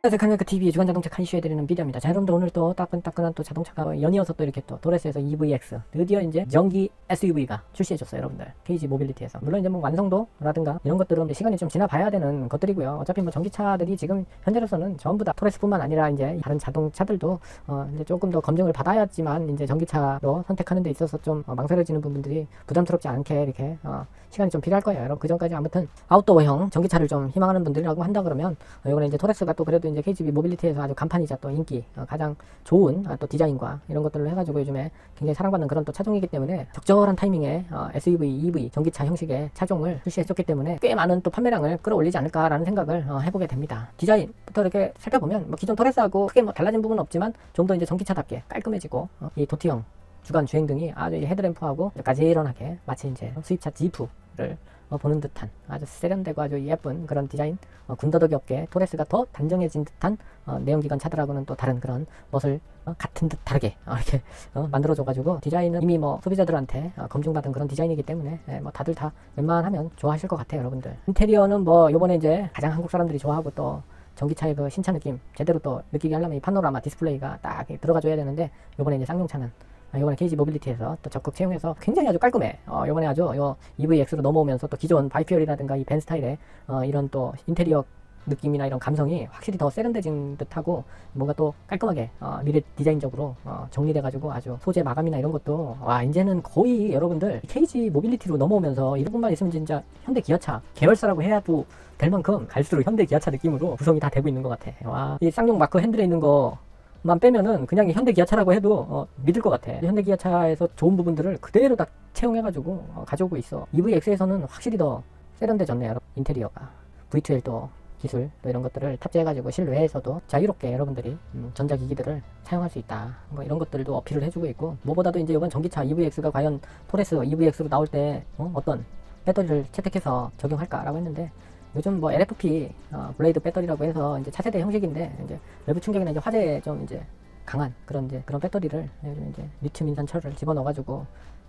안녕하세요. 카니발크 TV 주간 자동차 카 이슈 해드리는 비디오입니다. 자, 여러분들 오늘 또 따끈따끈한 또 자동차가 연이어서 또 이렇게 또 도레스에서 EVX 드디어 이제 전기 SUV가 출시해줬어요, 여러분들. KG 모빌리티에서. 물론 이제 뭐 완성도라든가 이런 것들은 이제 시간이 좀 지나봐야 되는 것들이고요. 어차피 뭐 전기차들이 지금 현재로서는 전부 다 토레스뿐만 아니라 이제 다른 자동차들도 이제 조금 더 검증을 받아야지만 이제 전기차로 선택하는 데 있어서 좀 망설여지는 부분들이 부담스럽지 않게 이렇게 시간이 좀 필요할 거예요. 여러분 그 전까지 아무튼 아웃도어형 전기차를 좀 희망하는 분들이라고 한다 그러면 이번에 이제 토레스가 또 그래도 이제 KGB 모빌리티에서 아주 간판이자 또 인기 가장 좋은 또 디자인과 이런 것들을 해가지고 요즘에 굉장히 사랑받는 그런 또 차종이기 때문에 적절한 타이밍에 SUV, EV 전기차 형식의 차종을 출시했었기 때문에 꽤 많은 또 판매량을 끌어올리지 않을까라는 생각을 해보게 됩니다. 디자인부터 이렇게 살펴보면 뭐 기존 토레스하고 크게 뭐 달라진 부분은 없지만 좀 더 이제 전기차답게 깔끔해지고 이 도티형 주간 주행 등이 아주 헤드램프하고 가지런하게 마치 이제 수입차 지프를 보는 듯한 아주 세련되고 아주 예쁜 그런 디자인, 군더더기 없게 토레스가 더 단정해진 듯한 내연기관 차들하고는 또 다른 그런 멋을 같은 듯 다르게 이렇게 만들어줘가지고 디자인은 이미 뭐 소비자들한테 검증받은 그런 디자인이기 때문에 뭐 다들 다 웬만하면 좋아하실 것 같아요, 여러분들. 인테리어는 뭐 요번에 이제 가장 한국 사람들이 좋아하고 또 전기차의 그 신차 느낌 제대로 또 느끼게 하려면 이 파노라마 디스플레이가 딱 들어가줘야 되는데 요번에 이제 쌍용차는 이번에 KG 모빌리티에서 또 적극 채용해서 굉장히 아주 깔끔해. 이번에 아주 요 EVX로 넘어오면서 또 기존 바이퓨얼이라든가 이 벤 스타일의 이런 또 인테리어 느낌이나 이런 감성이 확실히 더 세련돼진 듯하고 뭔가 또 깔끔하게 미래 디자인적으로 정리돼가지고 아주 소재 마감이나 이런 것도 와 이제는 거의 여러분들 KG 모빌리티로 넘어오면서 이런 것만 있으면 진짜 현대 기아차 계열사라고 해야도 될 만큼 갈수록 현대 기아차 느낌으로 구성이 다 되고 있는 것 같아. 와, 이 쌍용 마크 핸들에 있는 거만 빼면은 그냥 현대 기아차라고 해도 믿을 것 같아. 현대 기아차에서 좋은 부분들을 그대로 다 채용해가지고 가져오고 있어. EVX에서는 확실히 더 세련돼졌네요. 인테리어가 V12 또 기술 또 이런 것들을 탑재해가지고 실내에서도 자유롭게 여러분들이 전자기기들을 사용할 수 있다. 뭐 이런 것들도 어필을 해주고 있고 무엇보다도 이제 이번 전기차 EVX가 과연 토레스 EVX로 나올 때 어떤 배터리를 채택해서 적용할까라고 했는데 요즘 뭐 LFP 블레이드 배터리라고 해서 이제 차세대 형식인데 이제 외부 충격이나 이제 화재에 좀 이제 강한 그런 배터리를 요즘 이제 리튬 인산철을 집어넣어가지고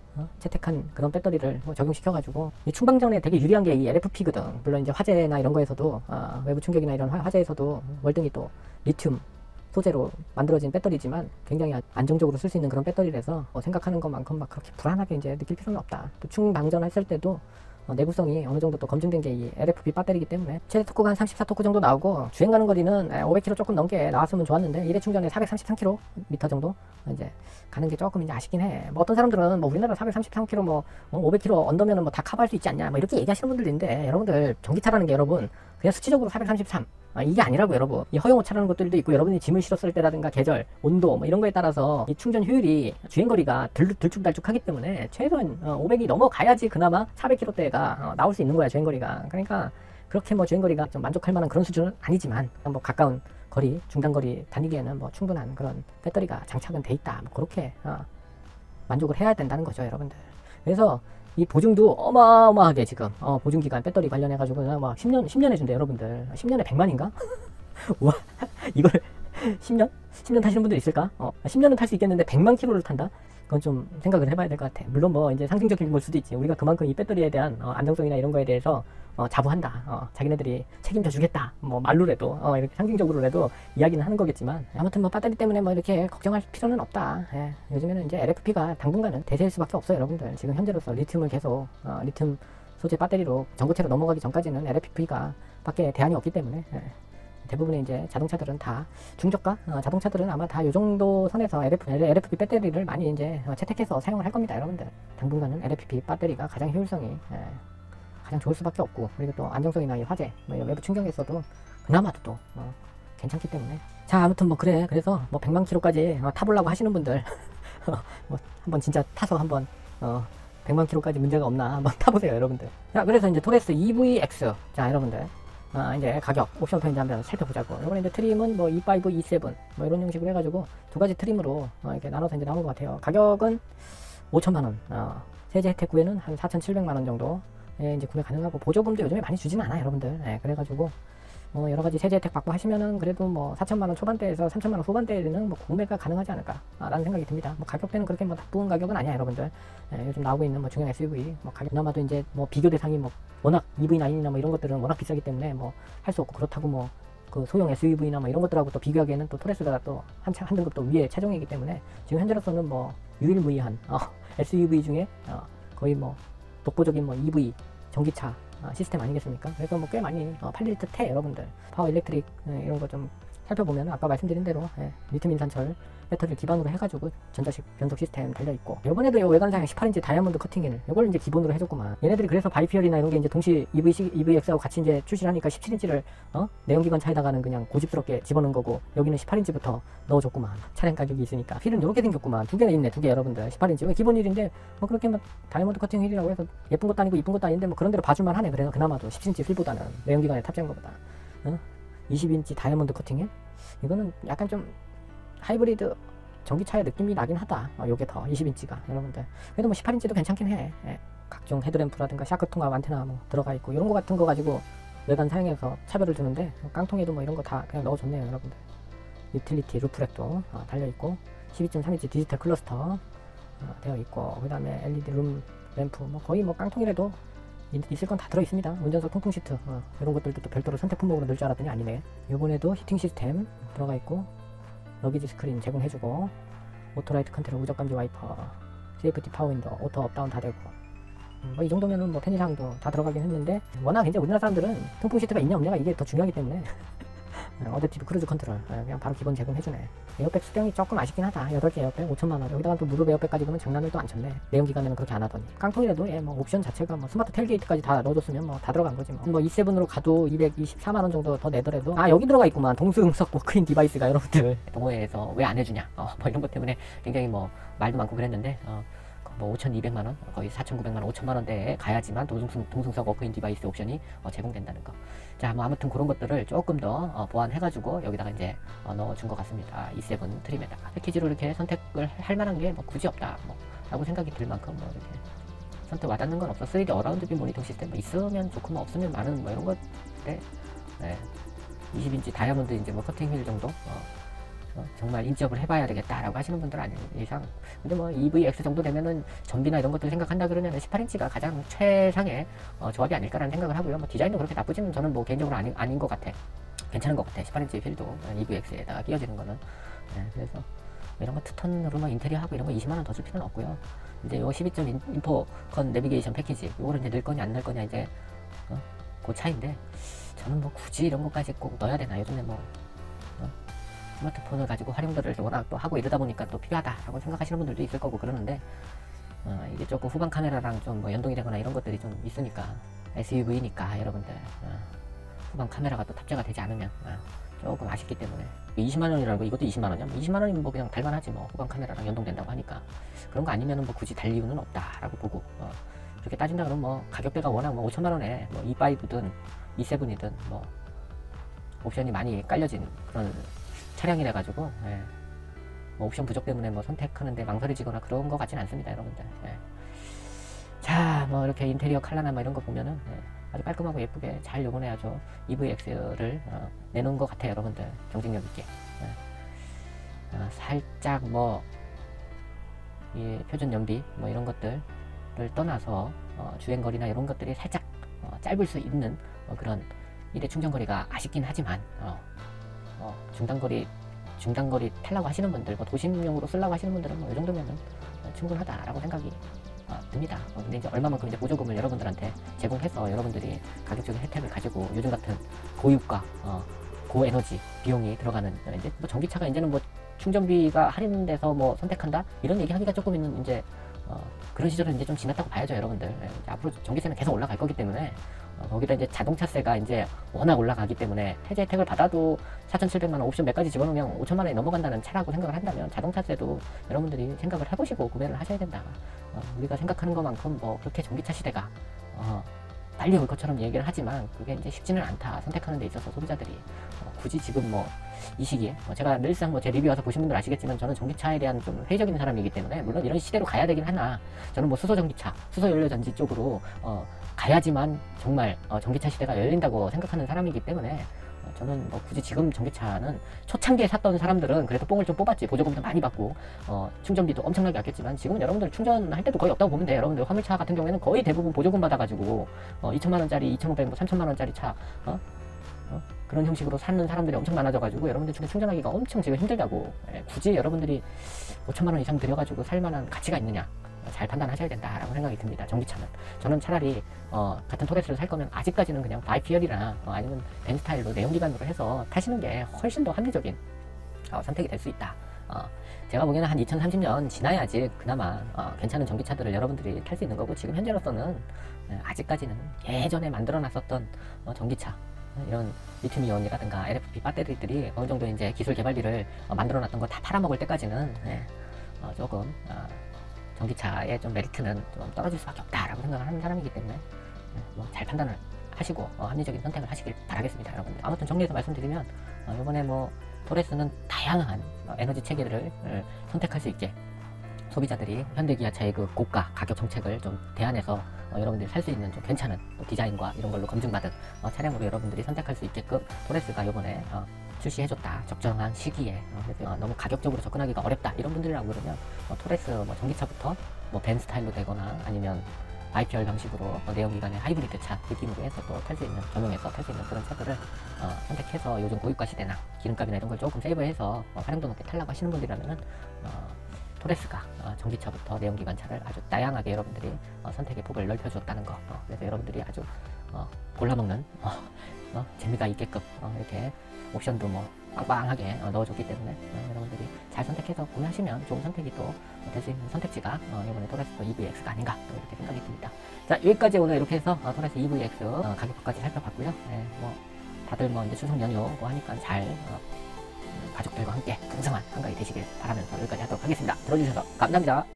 채택한 그런 배터리를 적용시켜가지고 이 충방전에 되게 유리한 게 이 LFP거든. 물론 이제 화재나 이런 거에서도 외부 충격이나 이런 화재에서도 월등히 또 리튬 소재로 만들어진 배터리지만 굉장히 안정적으로 쓸 수 있는 그런 배터리라서 생각하는 것만큼 막 그렇게 불안하게 이제 느낄 필요는 없다. 또 충방전했을 때도 내구성이 어느 정도 또 검증된 게 이 LFP 배터리이기 때문에 최대 토크가 한 34토크 정도 나오고 주행 가는 거리는 500km 조금 넘게 나왔으면 좋았는데 일회 충전에 433km 정도 이제 가는 게 조금 이제 아쉽긴 해. 뭐 어떤 사람들은 뭐 우리나라 433km 뭐 500km 언더면은 뭐 다 커버할 수 있지 않냐 뭐 이렇게 얘기하시는 분들도 있는데 여러분들 전기차라는 게 여러분 그냥 수치적으로 433 이게 아니라고 여러분. 이 허용호차라는 것들도 있고 여러분이 짐을 실었을 때라든가 계절, 온도 뭐 이런 거에 따라서 이 충전 효율이 주행거리가 들쭉날쭉하기 때문에 최소한 500이 넘어가야지 그나마 400km대가 나올 수 있는 거야 주행거리가. 그러니까 그렇게 뭐 주행거리가 좀 만족할 만한 그런 수준은 아니지만 뭐 가까운 거리, 중단거리 다니기에는 뭐 충분한 그런 배터리가 장착은 돼 있다. 뭐 그렇게 만족을 해야 된다는 거죠 여러분들. 그래서 이 보증도 어마어마하게 지금 보증기간 배터리 관련해가지고 막 10년 해준대 여러분들. 10년에 100만인가? 우와 이걸 10년? 10년 타시는 분들 있을까? 10년은 탈 수 있겠는데 100만 킬로를 탄다? 그건 좀 생각을 해봐야 될 것 같아. 물론 뭐 이제 상징적인 걸 수도 있지. 우리가 그만큼 이 배터리에 대한 안정성이나 이런 거에 대해서 자부한다. 자기네들이 책임져 주겠다. 뭐 말로라도 이렇게 상징적으로라도 이야기는 하는 거겠지만 아무튼 뭐 배터리 때문에 뭐 이렇게 걱정할 필요는 없다. 예. 요즘에는 이제 LFP가 당분간은 대세일 수밖에 없어요 여러분들. 지금 현재로서 리튬을 계속 리튬 소재 배터리로 전고체로 넘어가기 전까지는 LFP가 밖에 대안이 없기 때문에 대부분의 이제 자동차들은 다 중저가 자동차들은 아마 다 요 정도 선에서 LFP 배터리를 많이 이제 채택해서 사용을 할 겁니다 여러분들. 당분간은 LFP 배터리가 가장 효율성이 가장 좋을 수밖에 없고 그리고 또 안정성이나 화재 뭐 외부 충격에서도 그나마도 또 괜찮기 때문에 자 아무튼 뭐 그래서 뭐 100만 킬로까지 타보려고 하시는 분들 뭐 한번 진짜 타서 한번 100만 킬로까지 문제가 없나 한번 타보세요 여러분들. 자 그래서 이제 토레스 EVX 자 여러분들 이제 가격 옵션 편의점 한번 살펴보자고. 이번에 이제 트림은 뭐 E5, E7 뭐 이런 형식으로 해가지고 두 가지 트림으로 이렇게 나눠서 이제 나온 것 같아요. 가격은 5천만원 세제 혜택 후에는 한 4,700만원 정도 이제 구매 가능하고 보조금도 요즘에 많이 주지는 않아요 여러분들. 그래가지고 뭐 여러가지 세제 혜택 받고 하시면은 그래도 뭐 4천만원 초반대에서 3천만원 후반대에는 뭐 구매가 가능하지 않을까 라는 생각이 듭니다. 뭐 가격대는 그렇게 뭐 나쁜 가격은 아니야 여러분들. 요즘 나오고 있는 뭐 중형 SUV 뭐 가격 그나마도 이제 뭐 비교 대상이 뭐 워낙 EV9이나 뭐 이런 것들은 워낙 비싸기 때문에 뭐 할 수 없고 그렇다고 뭐 그 소형 SUV나 뭐 이런 것들하고 또 비교하기에는 또 토레스가 또 한 등급 또 위에 차종이기 때문에 지금 현재로서는 뭐 유일무이한 SUV 중에 거의 뭐 독보적인 뭐 EV 전기차 시스템 아니겠습니까? 그래서 뭐 꽤 많이 팔릴 듯해 여러분들. 파워 일렉트릭 이런 거 좀 살펴보면 아까 말씀드린 대로 리튬 인산철 배터리를 기반으로 해가지고 전자식 변속 시스템 달려있고, 요번에도 요 외관상에 18인치 다이아몬드 커팅일 요걸 이제 기본으로 해줬구만. 얘네들이 그래서 바이피얼이나 이런 게 이제 동시 EVX하고 같이 이제 출시를 하니까 17인치를 내연기관 차에다가는 그냥 고집스럽게 집어넣은 거고, 여기는 18인치부터 넣어줬구만. 차량 가격이 있으니까. 휠은 요렇게 생겼구만. 두 개나 있네, 두 개 여러분들. 18인치 왜 기본 휠인데 뭐 그렇게 뭐 다이아몬드 커팅 휠이라고 해서 예쁜 것도 아니고 이쁜 것도 아닌데 뭐 그런 대로 봐줄만 하네. 그래서 그나마도 17인치 휠보다는 내연기관에 탑재한 것보다 20인치 다이아몬드 커팅일? 이거는 약간 좀 하이브리드 전기차의 느낌이 나긴 하다. 요게 더 20인치가 여러분들. 그래도 뭐 18인치도 괜찮긴 해. 각종 헤드램프라든가 샤크 통합 안테나 뭐 들어가 있고 이런 거 같은 거 가지고 외관 사양에서 차별을 두는데, 깡통에도 뭐 이런 거 다 그냥 넣어줬네요 여러분들. 유틸리티 루프렉도 달려 있고 12.3인치 디지털 클러스터 되어 있고, 그 다음에 LED 룸 램프 뭐 거의 뭐 깡통이라도 있을 건 다 들어있습니다. 운전석 통풍 시트 이런 것들도 또 별도로 선택 품목으로 넣을 줄 알았더니 아니네. 요번에도 히팅 시스템 들어가 있고, 러기지 스크린 제공해주고, 오토라이트 컨트롤 우적 감지 와이퍼, 세이프티 파워 윈도우, 오토 업다운 다 되고, 뭐 이 정도면은 뭐 편의사항도 다 들어가긴 했는데, 워낙 이제 우리나라 사람들은 통풍 시트가 있냐 없냐가 이게 더 중요하기 때문에 어댑티브 크루즈 컨트롤 그냥 바로 기본 제공해주네. 에어백 수령이 조금 아쉽긴 하다. 8개 에어백 5천만원. 여기다가 또 무릎 에어백까지 그러면 장난을 또 안 쳤네. 내연기관에는 그렇게 안 하더니. 깡통이라도 뭐 옵션 자체가 뭐 스마트 텔게이트까지 다 넣어줬으면 뭐 다 들어간 거지 뭐. E7으로 가도 224만원 정도 더 내더라도 여기 들어가 있구만. 동수응석 워크인 디바이스가 여러분들. 동호회에서 왜 안 해주냐 뭐 이런 것 때문에 굉장히 뭐 말도 많고 그랬는데, 뭐 5,200만원, 거의 4,900만원, 5천만원대에 가야지만 동승석 워크인 디바이스 옵션이 제공된다는 거. 자, 뭐 아무튼 그런 것들을 조금 더 보완해가지고 여기다가 이제 넣어준 것 같습니다. E7 트림에다가. 패키지로 이렇게 선택을 할 만한 게 뭐 굳이 없다 뭐 라고 생각이 들 만큼 뭐 이렇게 선택 와닿는 건 없어. 3D 어라운드 뷰 모니터 시스템 뭐 있으면 좋고 뭐 없으면 많은 뭐 이런 것에 20인치 다이아몬드 이제 뭐 커팅 휠 정도 정말 인접을 해봐야 되겠다라고 하시는 분들 아닌 이상, 근데 뭐 EVX 정도 되면은 전비나 이런 것들 생각한다 그러면 18인치가 가장 최상의 조합이 아닐까라는 생각을 하고요. 뭐 디자인도 그렇게 나쁘지는 저는 뭐 개인적으로 아닌 것 같아. 괜찮은 것 같아. 18인치 휠도 EVX에다가 끼워지는 거는. 그래서 이런 거 투톤으로 뭐 인테리어하고 이런 거 20만원 더 줄 필요는 없고요. 이제 요 12점 인포컨 내비게이션 패키지 요거를 이제 넣을 거냐 안 넣을 거냐 이제 그 차인데, 저는 뭐 굳이 이런 것까지 꼭 넣어야 되나. 요즘에 뭐 스마트폰을 가지고 활용도를 워낙 또 하고 이러다 보니까 또 필요하다라고 생각하시는 분들도 있을 거고 그러는데, 이게 조금 후방 카메라랑 좀 뭐 연동이 되거나 이런 것들이 좀 있으니까, SUV니까 여러분들 후방 카메라가 또 탑재가 되지 않으면 조금 아쉽기 때문에. 20만원이라고 이것도 20만원이야? 20만원이면 뭐 그냥 달만하지 뭐. 후방 카메라랑 연동된다고 하니까. 그런 거 아니면은 뭐 굳이 달 이유는 없다라고 보고, 그렇게 따진다 그러면 뭐 가격대가 워낙 뭐 5천만원에 뭐 E5든 E7이든 뭐 옵션이 많이 깔려진 그런 차량이라 가지고 뭐 옵션 부족 때문에 뭐 선택하는데 망설여지거나 그런 거 같진 않습니다 여러분들. 자, 뭐 이렇게 인테리어 컬러나 뭐 이런 거 보면은 아주 깔끔하고 예쁘게 잘 요번에 아주 EVX를 내놓은 것 같아요 여러분들. 경쟁력 있게. 살짝 뭐 이 표준 연비 뭐 이런 것들을 떠나서 주행거리나 이런 것들이 살짝 짧을 수 있는 그런 일회 충전거리가 아쉽긴 하지만 중단거리 타려고 하시는 분들, 뭐 도심용으로 쓰려고 하시는 분들은 뭐 이 정도면은 충분하다라고 생각이 듭니다. 근데 이제 얼마만큼 이제 보조금을 여러분들한테 제공해서 여러분들이 가격적인 혜택을 가지고 요즘 같은 고유가, 고에너지 비용이 들어가는 이제 뭐 전기차가 이제는 뭐 충전비가 할인돼서 뭐 선택한다 이런 얘기하기가 조금 있는 이제 그런 시절은 이제 좀 지났다고 봐야죠 여러분들. 앞으로 전기세는 계속 올라갈 거기 때문에 거기다 이제 자동차세가 이제 워낙 올라가기 때문에 해제 혜택을 받아도 4,700만원 옵션 몇 가지 집어넣으면 5천만원이 넘어간다는 차라고 생각을 한다면 자동차세도 여러분들이 생각을 해보시고 구매를 하셔야 된다. 우리가 생각하는 것만큼 뭐 그렇게 전기차 시대가 빨리 올 것처럼 얘기를 하지만 그게 이제 쉽지는 않다. 선택하는 데 있어서 소비자들이 굳이 지금 뭐 이 시기에 제가 늘상 뭐 제 리뷰 와서 보신 분들 아시겠지만 저는 전기차에 대한 좀 회의적인 사람이기 때문에 물론 이런 시대로 가야 되긴 하나 저는 뭐 수소전기차, 수소연료전지 쪽으로 가야지만 정말 전기차 시대가 열린다고 생각하는 사람이기 때문에 저는 뭐 굳이 지금 전기차는 초창기에 샀던 사람들은 그래도 뽕을 좀 뽑았지. 보조금도 많이 받고 충전비도 엄청나게 아꼈지만 지금은 여러분들 충전할 때도 거의 없다고 보면 돼요. 여러분들 화물차 같은 경우에는 거의 대부분 보조금 받아가지고 2천만원짜리, 2,500, 뭐 3천만원짜리 차 그런 형식으로 사는 사람들이 엄청 많아져가지고 여러분들 중에 충전하기가 엄청 지금 힘들다고. 굳이 여러분들이 5천만원 이상 들여가지고 살만한 가치가 있느냐, 잘 판단하셔야 된다라고 생각이 듭니다. 전기차는 저는 차라리 같은 토레스를 살 거면 아직까지는 그냥 바이퓨얼이나 아니면 벤스타일로 내연기관으로 해서 타시는 게 훨씬 더 합리적인 선택이 될 수 있다. 제가 보기에는 한 2030년 지나야지 그나마 괜찮은 전기차들을 여러분들이 탈 수 있는 거고, 지금 현재로서는 아직까지는 예전에 만들어 놨었던 전기차, 이런 리튬이온이라든가 LFP 배터리들이 어느 정도 이제 기술 개발비를 만들어 놨던 거 다 팔아먹을 때까지는 조금 전기차의 좀 메리트는 좀 떨어질 수밖에 없다라고 생각을 하는 사람이기 때문에 잘 판단을 하시고 합리적인 선택을 하시길 바라겠습니다, 여러분들. 아무튼 정리해서 말씀드리면 이번에 토레스는 다양한 에너지 체계들을 선택할 수 있게 소비자들이 현대기아차의 그 고가 가격 정책을 좀 대안해서 여러분들이 살 수 있는 좀 괜찮은 디자인과 이런 걸로 검증받은 차량으로 여러분들이 선택할 수 있게끔 토레스가 이번에 출시해줬다. 적정한 시기에. 그래서 너무 가격적으로 접근하기가 어렵다 이런 분들이라고 그러면 토레스 전기차부터 벤 스타일로 되거나 아니면 바이퓨얼 방식으로 내연기관의 하이브리드 차 느낌으로 해서 또 탈 수 있는, 겸용해서 탈 수 있는 그런 차들을 선택해서 요즘 고유가 시대나 기름값이나 이런 걸 조금 세이브해서 활용도 높게 타려고 하시는 분들이라면은 토레스가 전기차부터 내연기관 차를 아주 다양하게 여러분들이 선택의 폭을 넓혀주었다는 거. 그래서 여러분들이 아주 골라먹는 재미가 있게끔 이렇게 옵션도 빵빵하게 넣어줬기 때문에 여러분들이 잘 선택해서 구매하시면 좋은 선택이 또 될 수 있는 선택지가 이번에 토레스 EVX가 아닌가 이렇게 생각이 듭니다. 자, 여기까지 오늘 이렇게 해서 토레스 EVX 가격까지 살펴봤고요. 다들 이제 추석 연휴고 하니까 잘 가족들과 함께 풍성한 한가위 되시길 바라면서 여기까지 하도록 하겠습니다. 들어주셔서 감사합니다.